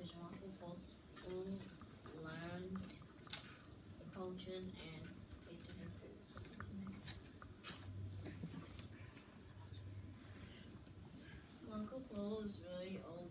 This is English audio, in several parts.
because Marco Polo learned the cultures and ate different foods. Marco Polo is very old.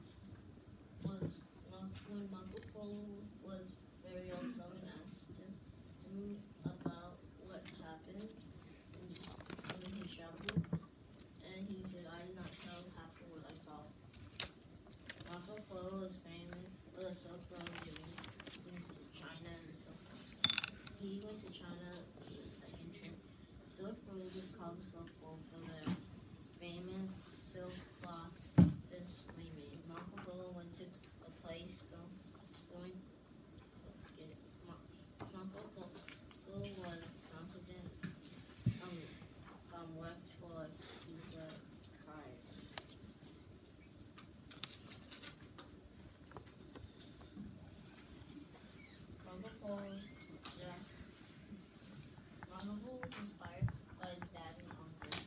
When Marco Polo was very old, someone asked him about what happened when he traveled, and he said, "I did not tell half of what I saw." Marco Polo was famous for the Silk Road journey into China and Silk Road. He went to China for the second trip. Silk Road is called Silk Road for their famous silk cloth is made. Marco Polo went to a place going to get Marco Polo was confident worked for Cuba Card. Marco Polo was inspired by his dad and uncle.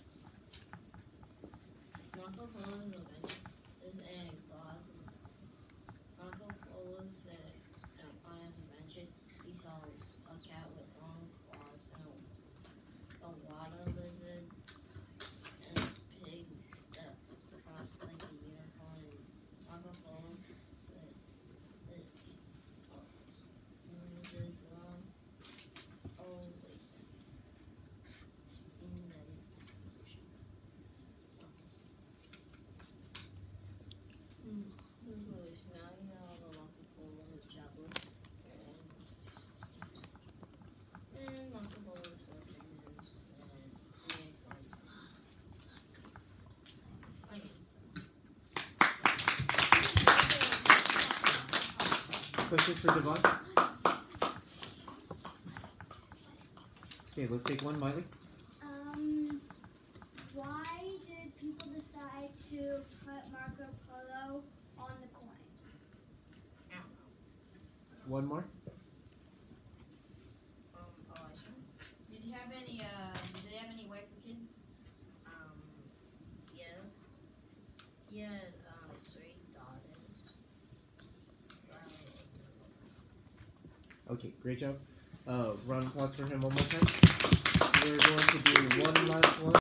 Marco Polo's invention is a glass. Marco Polo said on his invention he saw a cat with long claws and a water lizard and a pig that crossed like a unicorn. Marco Polo said that lizards long. Oh wait. Now you know the Marco Polo is traveler and Marco Polo is so famous and very fun. Questions for Devon? Okay, let's take one, Miley. Why did people decide to put Marco Polo on the coin? I don't know. One more. Elijah. Did he have any? Did they have any way for kids? Yes. He had 3 daughters. Okay, great job. Round of applause for him one more time. We're going to do one last one.